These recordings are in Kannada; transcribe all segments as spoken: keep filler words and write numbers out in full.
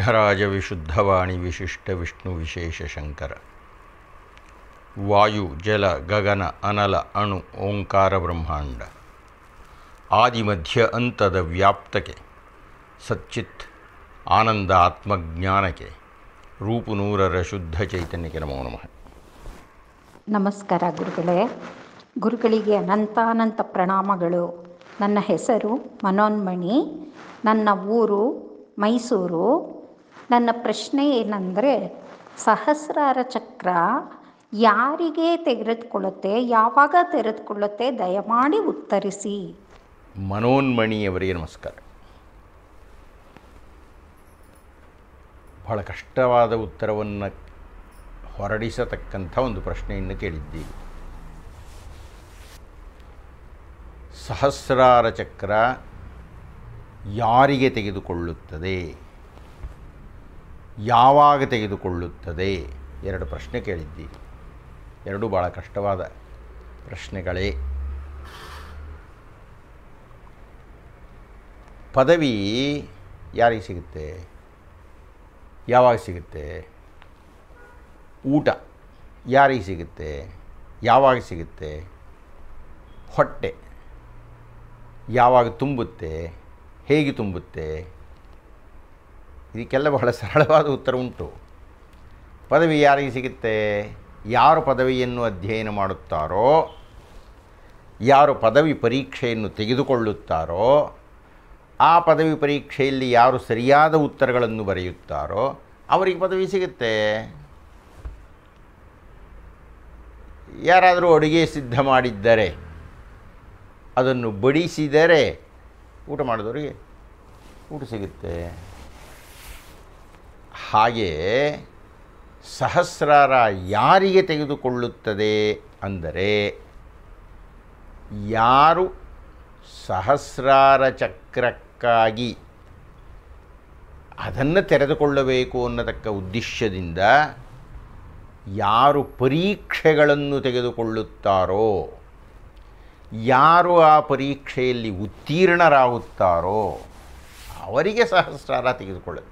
ವಿಘ್ನರಾಜ ವಿಶುದ್ಧವಾಣಿ ವಿಶಿಷ್ಟ ವಿಷ್ಣು ವಿಶೇಷ ಶಂಕರ. ವಾಯು ಜಲ ಗಗನ ಅನಲ ಅಣು ಓಂಕಾರ ಬ್ರಹ್ಮಾಂಡ ಆದಿಮಧ್ಯ ಅಂತದ ವ್ಯಾಪ್ತಕ್ಕೆ ಸಚ್ಚಿತ್ ಆನಂದ ಆತ್ಮಜ್ಞಾನಕ್ಕೆ ರೂಪು ನೂರರ ಶುದ್ಧ ಚೈತನ್ಯಕ್ಕೆ ನಮೋ ನಮಃ. ನಮಸ್ಕಾರ ಗುರುಗಳೇ. ಗುರುಗಳಿಗೆ ಅನಂತಾನಂತ ಪ್ರಣಾಮಗಳು. ನನ್ನ ಹೆಸರು ಮನೋನ್ಮಣಿ. ನನ್ನ ಊರು ಮೈಸೂರು. ನನ್ನ ಪ್ರಶ್ನೆ ಏನಂದರೆ, ಸಹಸ್ರಾರ ಚಕ್ರ ಯಾರಿಗೆ ತೆಗೆದುಕೊಳ್ಳುತ್ತೆ, ಯಾವಾಗ ತೆರೆದುಕೊಳ್ಳುತ್ತೆ? ದಯಮಾಡಿ ಉತ್ತರಿಸಿ. ಮನೋನ್ಮಣಿಯವರಿಗೆ ನಮಸ್ಕಾರ. ಬಹಳ ಕಷ್ಟವಾದ ಉತ್ತರವನ್ನು ಹೊರಡಿಸತಕ್ಕಂಥ ಒಂದು ಪ್ರಶ್ನೆಯನ್ನು ಕೇಳಿದ್ದೀವಿ. ಸಹಸ್ರಾರ ಚಕ್ರ ಯಾರಿಗೆ ತೆಗೆದುಕೊಳ್ಳುತ್ತದೆ, ಯಾವಾಗ ತೆಗೆದುಕೊಳ್ಳುತ್ತದೆ? ಎರಡು ಪ್ರಶ್ನೆ ಕೇಳಿದ್ದೀವಿ. ಎರಡೂ ಭಾಳ ಕಷ್ಟವಾದ ಪ್ರಶ್ನೆಗಳೇ. ಪದವಿ ಯಾರಿಗೆ ಸಿಗುತ್ತೆ, ಯಾವಾಗ ಸಿಗುತ್ತೆ? ಊಟ ಯಾರಿಗೆ ಸಿಗುತ್ತೆ, ಯಾವಾಗ ಸಿಗುತ್ತೆ? ಹೊಟ್ಟೆ ಯಾವಾಗ ತುಂಬುತ್ತೆ, ಹೇಗೆ ತುಂಬುತ್ತೆ? ಇದಕ್ಕೆಲ್ಲ ಬಹಳ ಸರಳವಾದ ಉತ್ತರ ಉಂಟು. ಪದವಿ ಯಾರಿಗೆ ಸಿಗುತ್ತೆ? ಯಾರು ಪದವಿಯನ್ನು ಅಧ್ಯಯನ ಮಾಡುತ್ತಾರೋ, ಯಾರು ಪದವಿ ಪರೀಕ್ಷೆಯನ್ನು ತೆಗೆದುಕೊಳ್ಳುತ್ತಾರೋ, ಆ ಪದವಿ ಪರೀಕ್ಷೆಯಲ್ಲಿ ಯಾರು ಸರಿಯಾದ ಉತ್ತರಗಳನ್ನು ಬರೆಯುತ್ತಾರೋ ಅವರಿಗೆ ಪದವಿ ಸಿಗುತ್ತೆ. ಯಾರಾದರೂ ಅಡುಗೆ ಸಿದ್ಧ ಮಾಡಿದ್ದರೆ, ಅದನ್ನು ಬಡಿಸಿದರೆ ಊಟ ಮಾಡಿದವರಿಗೆ ಊಟ ಸಿಗುತ್ತೆ. ಹಾಗೆ ಸಹಸ್ರಾರ ಯಾರಿಗೆ ತೆಗೆದುಕೊಳ್ಳುತ್ತದೆ ಅಂದರೆ, ಯಾರು ಸಹಸ್ರಾರ ಚಕ್ರಕ್ಕಾಗಿ ಅದನ್ನು ತೆರೆದುಕೊಳ್ಳಬೇಕು ಅನ್ನತಕ್ಕ ಉದ್ದೇಶದಿಂದ ಯಾರು ಪರೀಕ್ಷೆಗಳನ್ನು ತೆಗೆದುಕೊಳ್ಳುತ್ತಾರೋ, ಯಾರು ಆ ಪರೀಕ್ಷೆಯಲ್ಲಿ ಉತ್ತೀರ್ಣರಾಗುತ್ತಾರೋ ಅವರಿಗೆ ಸಹಸ್ರಾರ ತೆಗೆದುಕೊಳ್ಳುತ್ತೆ.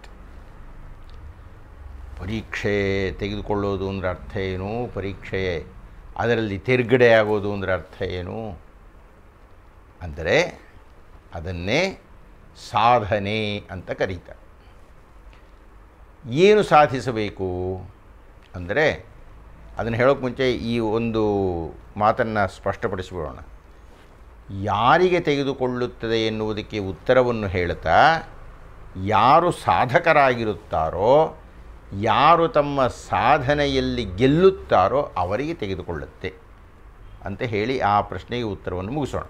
ಪರೀಕ್ಷೆ ತೆಗೆದುಕೊಳ್ಳೋದು ಅಂದರೆ ಅರ್ಥ ಏನು? ಪರೀಕ್ಷೆ ಅದರಲ್ಲಿ ತೇರ್ಗಡೆ ಆಗೋದು ಅಂದರೆ ಅರ್ಥ ಏನು? ಅಂದರೆ ಅದನ್ನೇ ಸಾಧನೆ ಅಂತ ಕರೀತಾರೆ. ಏನು ಸಾಧಿಸಬೇಕು ಅಂದರೆ, ಅದನ್ನು ಹೇಳೋಕ್ಕೆ ಮುಂಚೆ ಈ ಒಂದು ಮಾತನ್ನು ಸ್ಪಷ್ಟಪಡಿಸಿಬಿಡೋಣ. ಯಾರಿಗೆ ತೆಗೆದುಕೊಳ್ಳುತ್ತದೆ ಎನ್ನುವುದಕ್ಕೆ ಉತ್ತರವನ್ನು ಹೇಳುತ್ತಾ, ಯಾರು ಸಾಧಕರಾಗಿರುತ್ತಾರೋ, ಯಾರು ತಮ್ಮ ಸಾಧನೆಯಲ್ಲಿ ಗೆಲ್ಲುತ್ತಾರೋ ಅವರಿಗೆ ತೆಗೆದುಕೊಳ್ಳುತ್ತೆ ಅಂತ ಹೇಳಿ ಆ ಪ್ರಶ್ನೆಗೆ ಉತ್ತರವನ್ನು ಮುಗಿಸೋಣ.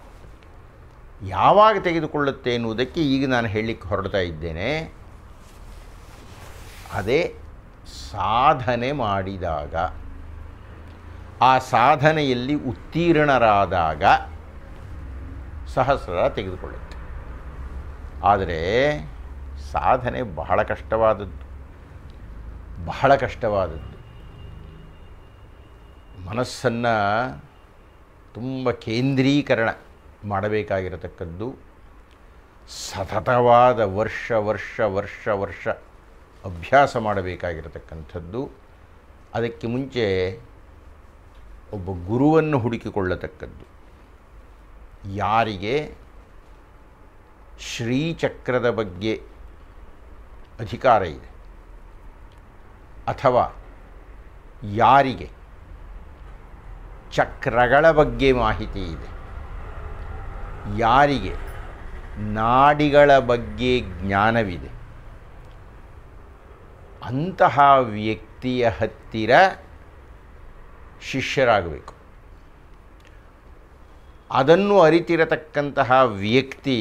ಯಾವಾಗ ತೆಗೆದುಕೊಳ್ಳುತ್ತೆ ಎನ್ನುವುದಕ್ಕೆ ಈಗ ನಾನು ಹೇಳಲಿಕ್ಕೆ ಹೊರಡ್ತಾ ಇದ್ದೇನೆ. ಅದೇ ಸಾಧನೆ ಮಾಡಿದಾಗ, ಆ ಸಾಧನೆಯಲ್ಲಿ ಉತ್ತೀರ್ಣರಾದಾಗ ಸಹಸ್ರಾರ ತೆಗೆದುಕೊಳ್ಳುತ್ತೆ. ಆದರೆ ಸಾಧನೆ ಬಹಳ ಕಷ್ಟವಾದದ್ದು, ಬಹಳ ಕಷ್ಟವಾದದ್ದು. ಮನಸ್ಸನ್ನು ತುಂಬ ಕೇಂದ್ರೀಕರಣ ಮಾಡಬೇಕಾಗಿರತಕ್ಕದ್ದು, ಸತತವಾದ ವರ್ಷ ವರ್ಷ ವರ್ಷ ವರ್ಷ ಅಭ್ಯಾಸ ಮಾಡಬೇಕಾಗಿರತಕ್ಕಂಥದ್ದು. ಅದಕ್ಕೆ ಮುಂಚೆ ಒಬ್ಬ ಗುರುವನ್ನು ಹುಡುಕಿಕೊಳ್ಳತಕ್ಕದ್ದು. ಯಾರಿಗೆ ಶ್ರೀಚಕ್ರದ ಬಗ್ಗೆ ಅಧಿಕಾರ ಇದೆ, ಅಥವಾ ಯಾರಿಗೆ ಚಕ್ರಗಳ ಬಗ್ಗೆ ಮಾಹಿತಿ ಇದೆ, ಯಾರಿಗೆ ನಾಡಿಗಳ ಬಗ್ಗೆ ಜ್ಞಾನವಿದೆ, ಅಂತಹ ವ್ಯಕ್ತಿಯ ಹತ್ತಿರ ಶಿಷ್ಯರಾಗಬೇಕು. ಅದನ್ನು ಅರಿತಿರತಕ್ಕಂತಹ ವ್ಯಕ್ತಿ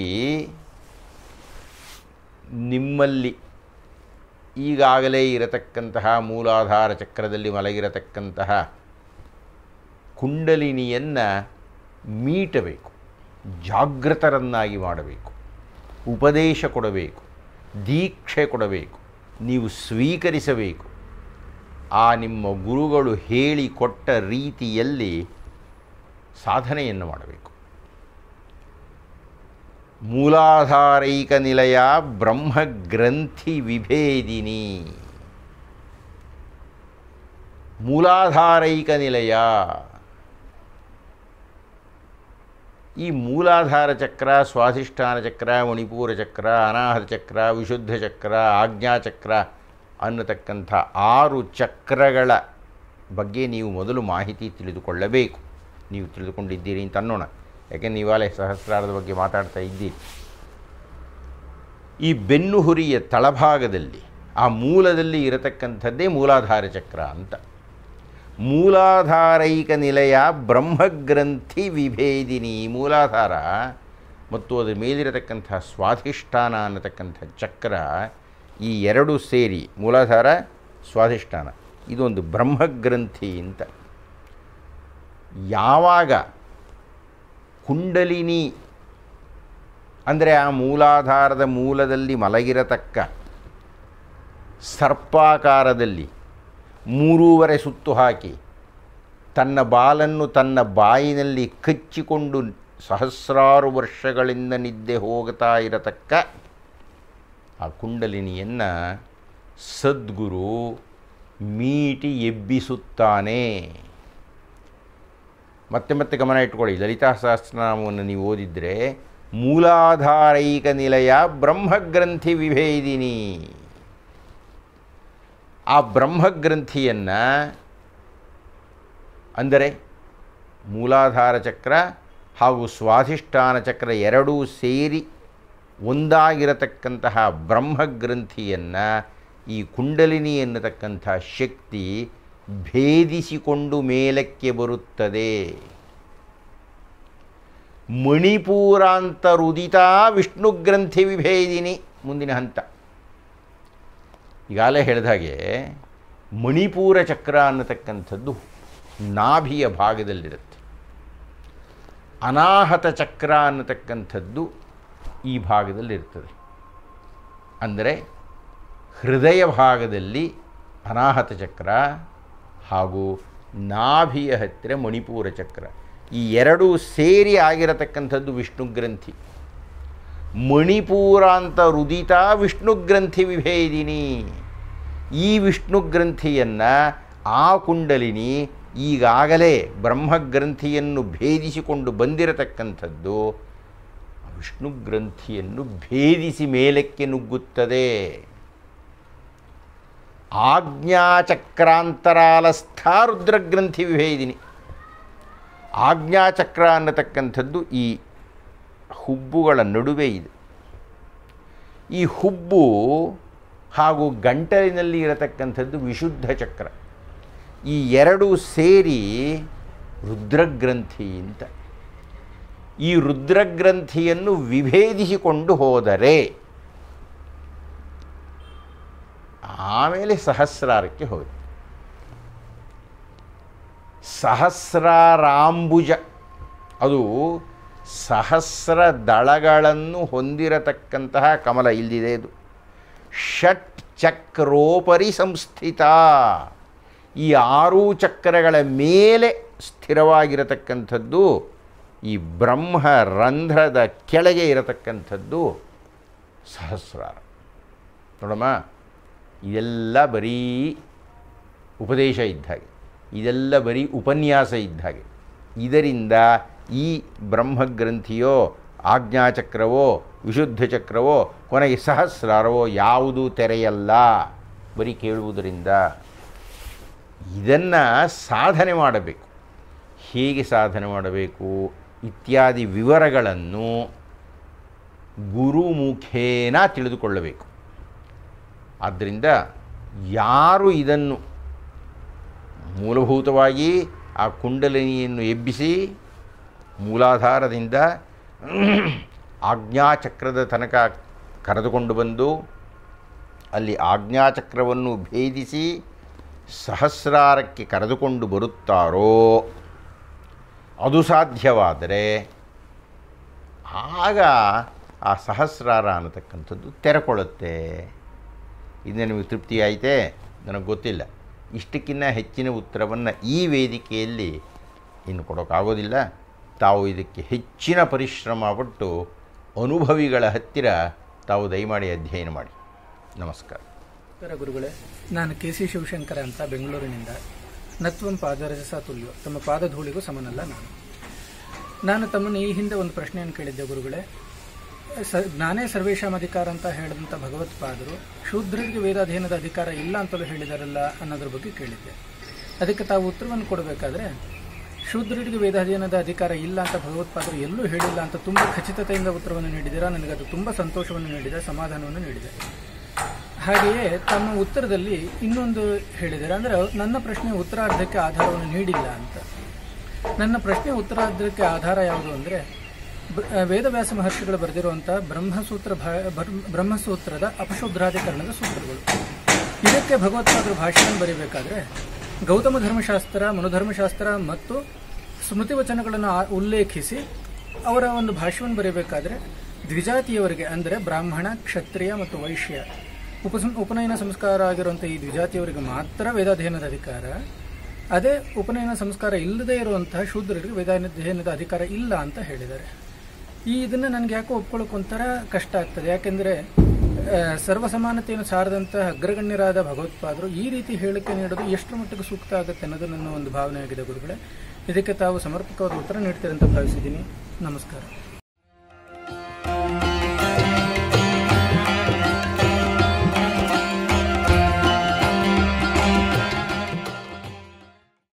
ನಿಮ್ಮಲ್ಲಿ ಈಗಾಗಲೇ ಇರತಕ್ಕಂತಹ ಮೂಲಾಧಾರ ಚಕ್ರದಲ್ಲಿ ಮಲಗಿರತಕ್ಕಂತಹ ಕುಂಡಲಿನಿಯನ್ನು ಮೀಟಬೇಕು, ಜಾಗೃತರನ್ನಾಗಿ ಮಾಡಬೇಕು, ಉಪದೇಶ ಕೊಡಬೇಕು, ದೀಕ್ಷೆ ಕೊಡಬೇಕು, ನೀವು ಸ್ವೀಕರಿಸಬೇಕು. ಆ ನಿಮ್ಮ ಗುರುಗಳು ಹೇಳಿಕೊಟ್ಟ ರೀತಿಯಲ್ಲಿ ಸಾಧನೆಯನ್ನು ಮಾಡಬೇಕು. ಮೂಲಾಧಾರೈಕ ನಿಲಯ ಬ್ರಹ್ಮಗ್ರಂಥಿ ವಿಭೇದಿನಿ. ಮೂಲಾಧಾರೈಕ ನಿಲಯ, ಈ ಮೂಲಾಧಾರ ಚಕ್ರ, ಸ್ವಾಧಿಷ್ಠಾನ ಚಕ್ರ, ಮಣಿಪೂರ ಚಕ್ರ, ಅನಾಹತ ಚಕ್ರ, ವಿಶುದ್ಧ ಚಕ್ರ, ಆಜ್ಞಾಚಕ್ರ ಅನ್ನತಕ್ಕಂಥ ಆರು ಚಕ್ರಗಳ ಬಗ್ಗೆ ನೀವು ಮೊದಲು ಮಾಹಿತಿ ತಿಳಿದುಕೊಳ್ಳಬೇಕು. ನೀವು ತಿಳಿದುಕೊಂಡಿದ್ದೀರಿ ಅಂತ ಅನ್ನೋಣ, ಯಾಕೆಂದರೆ ನೀವಾಗಲೇ ಸಹಸ್ರಾರದ ಬಗ್ಗೆ ಮಾತಾಡ್ತಾ ಇದ್ದೀರಿ. ಈ ಬೆನ್ನುಹುರಿಯ ತಳಭಾಗದಲ್ಲಿ ಆ ಮೂಲದಲ್ಲಿ ಇರತಕ್ಕಂಥದ್ದೇ ಮೂಲಾಧಾರ ಚಕ್ರ ಅಂತ. ಮೂಲಾಧಾರೈಕ ನಿಲಯ ಬ್ರಹ್ಮಗ್ರಂಥಿ ವಿಭೇದಿನಿ. ಮೂಲಾಧಾರ ಮತ್ತು ಅದರ ಮೇಲಿರತಕ್ಕಂಥ ಸ್ವಾಧಿಷ್ಠಾನ ಅನ್ನತಕ್ಕಂಥ ಚಕ್ರ, ಈ ಎರಡು ಸೇರಿ ಮೂಲಾಧಾರ ಸ್ವಾಧಿಷ್ಠಾನ ಇದೊಂದು ಬ್ರಹ್ಮಗ್ರಂಥಿ ಅಂತ. ಯಾವಾಗ ಕುಂಡಲಿನಿ ಅಂದರೆ ಆ ಮೂಲಾಧಾರದ ಮೂಲದಲ್ಲಿ ಮಲಗಿರತಕ್ಕ ಸರ್ಪಾಕಾರದಲ್ಲಿ ಮೂರೂವರೆ ಸುತ್ತು ಹಾಕಿ ತನ್ನ ಬಾಲನ್ನು ತನ್ನ ಬಾಯಿನಲ್ಲಿ ಕಚ್ಚಿಕೊಂಡು ಸಹಸ್ರಾರು ವರ್ಷಗಳಿಂದ ನಿದ್ದೆ ಹೋಗ್ತಾ ಇರತಕ್ಕ ಆ ಕುಂಡಲಿನಿಯನ್ನು ಸದ್ಗುರು ಮೀಟಿ ಎಬ್ಬಿಸುತ್ತಾನೆ. ಮತ್ತೆ ಮತ್ತೆ ಗಮನ ಇಟ್ಕೊಳ್ಳಿ, ಲಲಿತಾ ಸಹಸ್ರನಾಮವನ್ನು ನೀವು ಓದಿದರೆ ಮೂಲಾಧಾರೈಕ ನಿಲಯ ಬ್ರಹ್ಮಗ್ರಂಥಿ ವಿಭೇದಿನಿ. ಆ ಬ್ರಹ್ಮಗ್ರಂಥಿಯನ್ನು ಅಂದರೆ ಮೂಲಾಧಾರ ಚಕ್ರ ಹಾಗೂ ಸ್ವಾಧಿಷ್ಠಾನ ಚಕ್ರ ಎರಡೂ ಸೇರಿ ಒಂದಾಗಿರತಕ್ಕಂತಹ ಬ್ರಹ್ಮಗ್ರಂಥಿಯನ್ನು ಈ ಕುಂಡಲಿನಿ ಎನ್ನತಕ್ಕಂಥ ಶಕ್ತಿ ಭೇದಿಸಿಕೊಂಡು ಮೇಲಕ್ಕೆ ಬರುತ್ತದೆ. ಮಣಿಪೂರಾಂತರುದಿತ ವಿಷ್ಣುಗ್ರಂಥಿ ವಿಭೇದಿನಿ ಮುಂದಿನ ಹಂತ. ಈಗಾಗಲೇ ಹೇಳಿದ ಹಾಗೆ ಮಣಿಪೂರ ಚಕ್ರ ಅನ್ನತಕ್ಕಂಥದ್ದು ನಾಭಿಯ ಭಾಗದಲ್ಲಿರುತ್ತೆ. ಅನಾಹತ ಚಕ್ರ ಅನ್ನತಕ್ಕಂಥದ್ದು ಈ ಭಾಗದಲ್ಲಿರ್ತದೆ. ಅಂದರೆ ಹೃದಯ ಭಾಗದಲ್ಲಿ ಅನಾಹತ ಚಕ್ರ ಹಾಗೂ ನಾಭಿಯ ಹತ್ತಿರ ಮಣಿಪೂರ ಚಕ್ರ, ಈ ಎರಡೂ ಸೇರಿ ಆಗಿರತಕ್ಕಂಥದ್ದು ವಿಷ್ಣುಗ್ರಂಥಿ. ಮಣಿಪೂರಾಂತ ರುದಿತ ವಿಷ್ಣುಗ್ರಂಥಿ ವಿಭೇದಿನಿ. ಈ ವಿಷ್ಣುಗ್ರಂಥಿಯನ್ನು ಆ ಕುಂಡಲಿನಿ ಈಗಾಗಲೇ ಬ್ರಹ್ಮಗ್ರಂಥಿಯನ್ನು ಭೇದಿಸಿಕೊಂಡು ಬಂದಿರತಕ್ಕಂಥದ್ದು ವಿಷ್ಣುಗ್ರಂಥಿಯನ್ನು ಭೇದಿಸಿ ಮೇಲಕ್ಕೆ ನುಗ್ಗುತ್ತದೆ. ಆಜ್ಞಾಚಕ್ರಾಂತರಾಲಸ್ಥ ರುದ್ರಗ್ರಂಥಿ ವಿಭೇದಿನಿ. ಆಜ್ಞಾಚಕ್ರ ಅನ್ನತಕ್ಕಂಥದ್ದು ಈ ಹುಬ್ಬುಗಳ ನಡುವೆ ಇದೆ. ಈ ಹುಬ್ಬು ಹಾಗೂ ಗಂಟಲಿನಲ್ಲಿ ಇರತಕ್ಕಂಥದ್ದು ವಿಶುದ್ಧ ಚಕ್ರ. ಈ ಎರಡೂ ಸೇರಿ ರುದ್ರಗ್ರಂಥಿ ಅಂತ. ಈ ರುದ್ರಗ್ರಂಥಿಯನ್ನು ವಿಭೇದಿಸಿಕೊಂಡು ಹೋದರೆ ಆಮೇಲೆ ಸಹಸ್ರಾರಕ್ಕೆ ಹೋಗುತ್ತೆ. ಸಹಸ್ರಾರಾಂಬುಜ ಅದು ಸಹಸ್ರ ದಳಗಳನ್ನು ಹೊಂದಿರತಕ್ಕಂತಹ ಕಮಲ. ಇಲ್ಲಿದೆ ಇದು. ಷಟ್ ಚಕ್ರೋಪರಿ ಸಂಸ್ಥಿತ. ಈ ಆರೂ ಚಕ್ರಗಳ ಮೇಲೆ ಸ್ಥಿರವಾಗಿರತಕ್ಕಂಥದ್ದು ಈ ಬ್ರಹ್ಮ ರಂಧ್ರದ ಕೆಳಗೆ ಇರತಕ್ಕಂಥದ್ದು ಸಹಸ್ರಾರ. ನೋಡಮ್ಮ, ಇದೆಲ್ಲ ಬರೀ ಉಪದೇಶ ಇದ್ದ ಹಾಗೆ, ಇದೆಲ್ಲ ಬರೀ ಉಪನ್ಯಾಸ ಇದ್ದ ಹಾಗೆ. ಇದರಿಂದ ಈ ಬ್ರಹ್ಮಗ್ರಂಥಿಯೋ ಆಜ್ಞಾಚಕ್ರವೋ ವಿಶುದ್ಧ ಚಕ್ರವೋ ಕೊನೆಗೆ ಸಹಸ್ರಾರವೋ ಯಾವುದೂ ತೆರೆಯಲ್ಲ, ಬರೀ ಕೇಳುವುದರಿಂದ. ಇದನ್ನು ಸಾಧನೆ ಮಾಡಬೇಕು. ಹೇಗೆ ಸಾಧನೆ ಮಾಡಬೇಕು ಇತ್ಯಾದಿ ವಿವರಗಳನ್ನು ಗುರುಮುಖೇನ ತಿಳಿದುಕೊಳ್ಳಬೇಕು. ಆದ್ದರಿಂದ ಯಾರು ಇದನ್ನು ಮೂಲಭೂತವಾಗಿ ಆ ಕುಂಡಲಿನಿಯನ್ನು ಎಬ್ಬಿಸಿ ಮೂಲಾಧಾರದಿಂದ ಆಜ್ಞಾಚಕ್ರದ ತನಕ ಕರೆದುಕೊಂಡು ಬಂದು ಅಲ್ಲಿ ಆಜ್ಞಾಚಕ್ರವನ್ನು ಭೇದಿಸಿ ಸಹಸ್ರಾರಕ್ಕೆ ಕರೆದುಕೊಂಡು ಬರುತ್ತಾರೋ, ಅದು ಸಾಧ್ಯವಾದರೆ ಆಗ ಆ ಸಹಸ್ರಾರ ಅನ್ನತಕ್ಕಂಥದ್ದು ತೆರೆಕೊಳ್ಳುತ್ತೆ. ಇದನ್ನು ನಿಮಗೆ ತೃಪ್ತಿ ಆಯಿತೇ? ನನಗೆ ಗೊತ್ತಿಲ್ಲ. ಇಷ್ಟಕ್ಕಿಂತ ಹೆಚ್ಚಿನ ಉತ್ತರವನ್ನು ಈ ವೇದಿಕೆಯಲ್ಲಿ ಇನ್ನು ಕೊಡೋಕ್ಕಾಗೋದಿಲ್ಲ. ತಾವು ಇದಕ್ಕೆ ಹೆಚ್ಚಿನ ಪರಿಶ್ರಮ ಪಟ್ಟು ಅನುಭವಿಗಳ ಹತ್ತಿರ ತಾವು ದಯಮಾಡಿ ಅಧ್ಯಯನ ಮಾಡಿ. ನಮಸ್ಕಾರ. ನಮಸ್ಕಾರ ಗುರುಗಳೇ. ನಾನು ಕೆ ಸಿ ಶಿವಶಂಕರ ಅಂತ ಬೆಂಗಳೂರಿನಿಂದ. ನತ್ವಂ ಪಾದರಜಸ ತುಲ್ಯೋ, ತಮ್ಮ ಪಾದಧೂಳಿಗೂ ಸಮನಲ್ಲ ನಾನು. ನಾನು ತಮ್ಮನ್ನು ಈ ಹಿಂದೆ ಒಂದು ಪ್ರಶ್ನೆಯನ್ನು ಕೇಳಿದ್ದೆ ಗುರುಗಳೇ. ಸ ಜ್ಞಾನೇ ಸರ್ವೇಶಾಂ ಅಧಿಕಾರ ಅಂತ ಹೇಳಿದಂಥ ಭಗವತ್ಪಾದರು ಶೂದ್ರರಿಗೆ ವೇದಾಧ್ಯಯನದ ಅಧಿಕಾರ ಇಲ್ಲ ಅಂತಲೂ ಹೇಳಿದಾರಲ್ಲ ಅನ್ನೋದ್ರ ಬಗ್ಗೆ ಕೇಳಿದ್ದೆ. ಅದಕ್ಕೆ ತಾವು ಉತ್ತರವನ್ನು ಕೊಡಬೇಕಾದ್ರೆ ಶೂದ್ರರಿಗೆ ವೇದಾಧ್ಯಯನದ ಅಧಿಕಾರ ಇಲ್ಲ ಅಂತ ಭಗವತ್ಪಾದರು ಎಲ್ಲೂ ಹೇಳಿಲ್ಲ ಅಂತ ತುಂಬ ಖಚಿತತೆಯಿಂದ ಉತ್ತರವನ್ನು ನೀಡಿದ್ದೀರಾ. ನನಗದು ತುಂಬ ಸಂತೋಷವನ್ನು ನೀಡಿದೆ, ಸಮಾಧಾನವನ್ನು ನೀಡಿದೆ. ಹಾಗೆಯೇ ತಮ್ಮ ಉತ್ತರದಲ್ಲಿ ಇನ್ನೊಂದು ಹೇಳಿದ್ದಾರೆ, ಅಂದರೆ ನನ್ನ ಪ್ರಶ್ನೆ ಉತ್ತರಾರ್ಧಕ್ಕೆ ಆಧಾರವನ್ನು ನೀಡಿಲ್ಲ ಅಂತ. ನನ್ನ ಪ್ರಶ್ನೆ ಉತ್ತರಾರ್ಧಕ್ಕೆ ಆಧಾರ ಯಾವುದು ಅಂದರೆ ವೇದವ್ಯಾಸ ಮಹರ್ಷಿಗಳು ಬರೆದಿರುವಂಥ ಬ್ರಹ್ಮಸೂತ್ರ ಬ್ರಹ್ಮಸೂತ್ರದ ಅಪಶೂದ್ರಾಧಿಕರಣದ ಸೂತ್ರಗಳು. ಇದಕ್ಕೆ ಭಗವತ್ಪಾದರು ಭಾಷೆಯನ್ನು ಬರೀಬೇಕಾದ್ರೆ ಗೌತಮ ಧರ್ಮಶಾಸ್ತ್ರ, ಮನುಧರ್ಮಶಾಸ್ತ್ರ ಮತ್ತು ಸ್ಮೃತಿ ವಚನಗಳನ್ನು ಉಲ್ಲೇಖಿಸಿ ಅವರ ಒಂದು ಭಾಷ್ಯವನ್ನು ಬರೀಬೇಕಾದ್ರೆ ದ್ವಿಜಾತಿಯವರಿಗೆ, ಅಂದರೆ ಬ್ರಾಹ್ಮಣ, ಕ್ಷತ್ರಿಯ ಮತ್ತು ವೈಶ್ಯ ಉಪಸಂ ಉಪನಯನ ಸಂಸ್ಕಾರ ಆಗಿರುವಂಥ ಈ ದ್ವಿಜಾತಿಯವರಿಗೆ ಮಾತ್ರ ವೇದಾಧ್ಯಯನದ ಅಧಿಕಾರ. ಅದೇ ಉಪನಯನ ಸಂಸ್ಕಾರ ಇಲ್ಲದೇ ಇರುವಂತಹ ಶೂದ್ರರಿಗೆ ವೇದಾಧ್ಯಯನದ ಅಧಿಕಾರ ಇಲ್ಲ ಅಂತ ಹೇಳಿದ್ದಾರೆ. ಈ ಇದನ್ನು ನನಗೆ ಯಾಕೋ ಒಪ್ಕೊಳ್ಳೋಕೆ ಒಂಥರ ಕಷ್ಟ ಆಗ್ತದೆ. ಯಾಕೆಂದರೆ ಸರ್ವಸಮಾನತೆಯನ್ನು ಸಾರದಂತಹ ಅಗ್ರಗಣ್ಯರಾದ ಭಗವತ್ಪಾದರು ಈ ರೀತಿ ಹೇಳಿಕೆ ನೀಡೋದು ಎಷ್ಟು ಮಟ್ಟಿಗೆ ಸೂಕ್ತ ಆಗುತ್ತೆ ಅನ್ನೋದು ನನ್ನ ಒಂದು ಭಾವನೆ ಆಗಿದೆ ಗುರುಗಳೇ. ಇದಕ್ಕೆ ತಾವು ಸಮರ್ಪಕವಾದ ಉತ್ತರ ನೀಡ್ತೀರಂತ ಭಾವಿಸಿದ್ದೀನಿ. ನಮಸ್ಕಾರ.